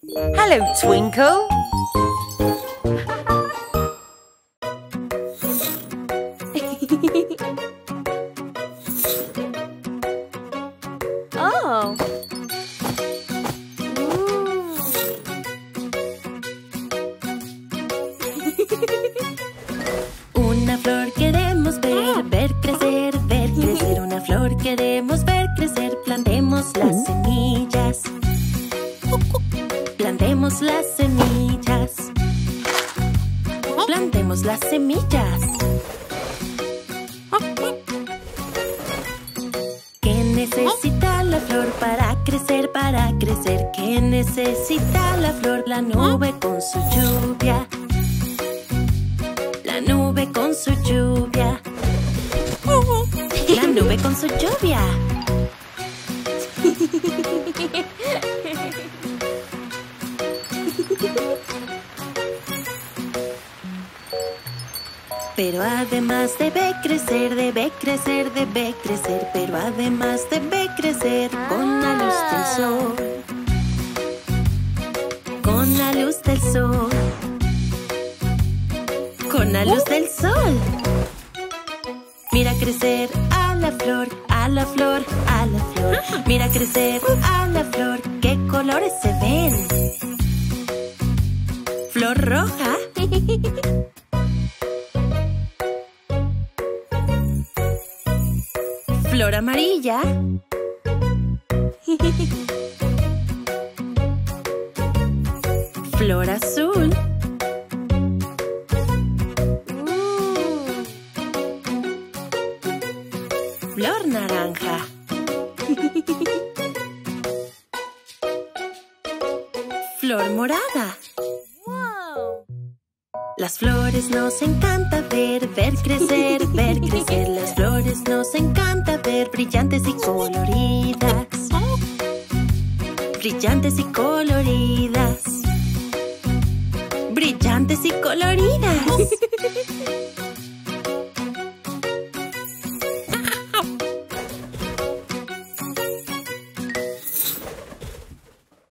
Hello, Twinkle. Oh. Una flor queremos ver crecer, una flor queremos ver crecer. Plantemos las semillas, plantemos las semillas, plantemos las semillas. ¿Qué necesita la flor para crecer, para crecer? ¿Qué necesita la flor? La nube con su lluvia, la nube con su lluvia, la nube con su lluvia. Pero además debe crecer, debe crecer, debe crecer. Pero además debe crecer con la luz del sol, con la luz del sol, con la luz del sol. Mira crecer a la flor, a la flor, a la flor. Mira crecer a la flor, ¿qué colores se ven? Flor roja, flor amarilla, flor azul, flor naranja, flor morada. Las flores nos encanta ver crecer, ver crecer. Las flores nos encanta ver brillantes y coloridas, brillantes y coloridas, brillantes y coloridas.